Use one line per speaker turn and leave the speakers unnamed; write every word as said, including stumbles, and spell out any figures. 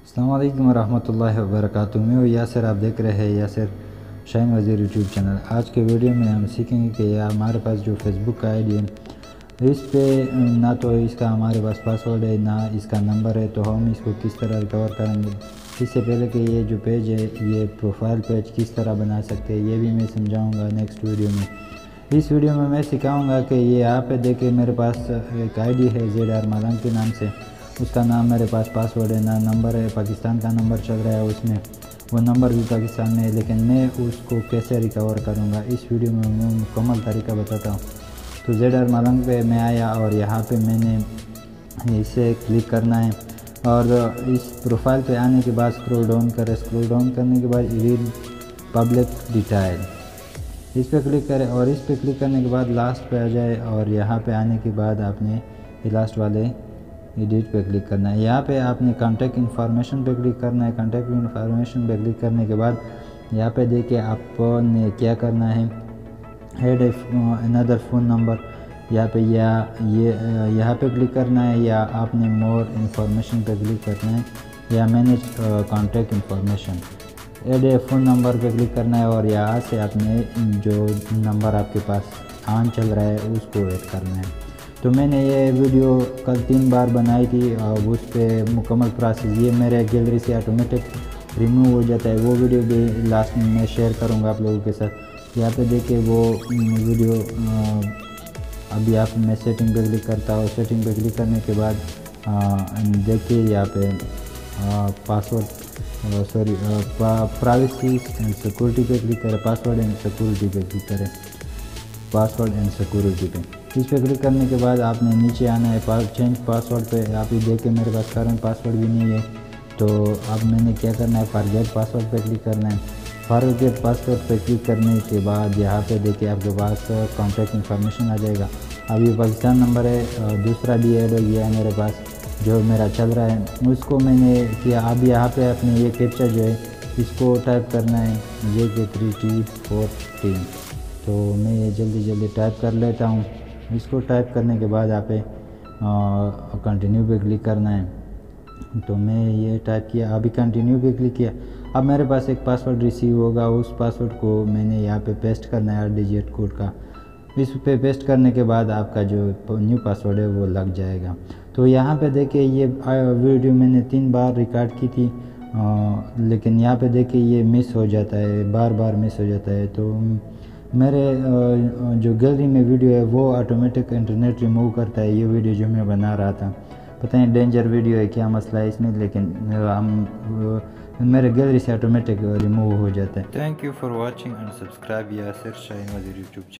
अस्सलाम वालेकुम रहमतुल्लाहि व बरकातुहू। मैं हूँ यासिर, आप देख रहे हैं यासिर शाहीन वज़ीर यूट्यूब चैनल। आज के वीडियो में हम सीखेंगे कि यार हमारे पास जो फेसबुक का आईडी है, इस पे ना तो इसका हमारे पास पासवर्ड है ना इसका नंबर है, तो हम इसको किस तरह रिकवर करेंगे। इससे पहले कि ये जो पेज है, ये प्रोफाइल पेज किस तरह बना सकते हैं, ये भी मैं समझाऊँगा नेक्स्ट वीडियो में। इस वीडियो में मैं सिखाऊंगा कि ये यहाँ पे देखिए मेरे पास एक आईडी है जेड आर मलंग के नाम से, उसका नाम मेरे पास पासवर्ड है ना नंबर है, पाकिस्तान का नंबर चल रहा है उसमें, वो नंबर भी पाकिस्तान में है, लेकिन मैं उसको कैसे रिकवर करूँगा इस वीडियो में मैं मुकम्मल तरीका बताता हूँ। तो जेड आर मलंग पे मैं आया और यहाँ पे मैंने इसे क्लिक करना है और इस प्रोफाइल पे आने के बाद स्क्रॉल डाउन करें। स्क्रॉल डाउन करने के बाद रीड पब्लिक डिटेल, इस पर क्लिक करें और इस पर क्लिक करने के बाद लास्ट पे आ जाए और यहाँ पे आने के बाद आपने ये लास्ट वाले एडिट पे क्लिक करना है। यहाँ पे आपने कॉन्टैक्ट इन्फॉर्मेशन पे क्लिक करना है। कॉन्टैक्ट इन्फॉर्मेशन पे क्लिक करने के बाद यहाँ पे देखिए आपने क्या करना है, ऐड अनदर फ़ोन नंबर, यहाँ पे या ये यहाँ पे क्लिक करना है, या आपने मोर इन्फॉर्मेशन पे क्लिक करना है, या manage contact information, add a phone number पे क्लिक करना है और यहाँ से आपने जो नंबर आपके पास ऑन चल रहा है उसको ऐड करना है। तो मैंने ये वीडियो कल तीन बार बनाई थी और उस पर मुकम्मल प्रोसेस ये मेरे गैलरी से ऑटोमेटिक रिमूव हो जाता है, वो वीडियो भी लास्ट में मैं शेयर करूँगा आप लोगों के साथ। यहाँ पे देखिए वो वीडियो अभी आप मैं सेटिंग पे क्लिक करता हूँ। सेटिंग पे क्लिक करने के बाद देखिए यहाँ पे password sorry privacy and security पे क्लिक करें, पासवर्ड एंड सिक्योरिटी पे क्लिक करें, पासवर्ड एंड सिक्योरिटी पे इस पे क्लिक करने के बाद आपने नीचे आना है पास चेंज पासवर्ड पे। आप ही देखें मेरे पास करंट पासवर्ड भी नहीं है, तो अब मैंने क्या करना है, फॉरगेट पासवर्ड पे क्लिक करना है। फॉरगेट पासवर्ड पे क्लिक करने के बाद यहाँ पे देखिए आपके पास कॉन्टैक्ट इन्फॉर्मेशन आ जाएगा। अब ये पाकिस्तान नंबर है, दूसरा भी ऐड हो गया है मेरे पास जो मेरा चल रहा है, उसको मैंने किया। अब यहाँ पे अपने ये कैप्चा जो है इसको टाइप करना है, जे के थ्री टी फोर्टीन। तो मैं ये जल्दी जल्दी टाइप कर लेता हूँ। इसको टाइप करने के बाद यहाँ पे कंटिन्यू पे क्लिक करना है। तो मैं ये टाइप किया, अभी कंटिन्यू पे क्लिक किया। अब मेरे पास एक पासवर्ड रिसीव होगा, उस पासवर्ड को मैंने यहाँ पे पेस्ट करना है, आठ डिजिट कोड का। इस पे पेस्ट करने के बाद आपका जो न्यू पासवर्ड है वो लग जाएगा। तो यहाँ पे देखिए ये वीडियो मैंने तीन बार रिकॉर्ड की थी आ, लेकिन यहाँ पे देखिए ये मिस हो जाता है, बार बार मिस हो जाता है। तो मेरे जो गैलरी में वीडियो है वो ऑटोमेटिक इंटरनेट रिमूव करता है ये वीडियो जो मैं बना रहा था। पता नहीं डेंजर वीडियो है, क्या मसला है इसमें, लेकिन हम मेरे गैलरी से ऑटोमेटिक रिमूव हो जाता है। Thank you for watching and subscribe Yasir Shaheen Wazir YouTube.